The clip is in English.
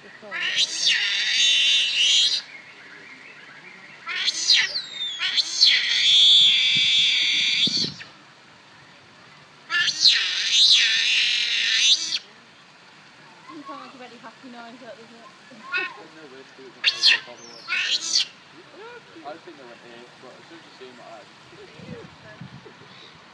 Sometimes a very happy noise, that doesn't it? I think they went here, but as soon as you see them,